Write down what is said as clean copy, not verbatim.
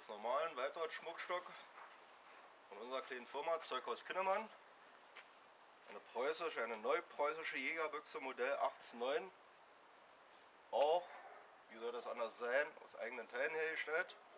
Ganz normal, ein weiterer Schmuckstock von unserer kleinen Firma Zeughaus Kinnemann. Eine neupreußische Jägerbüchse Modell 1809. Auch, wie soll das anders sein, aus eigenen Teilen hergestellt.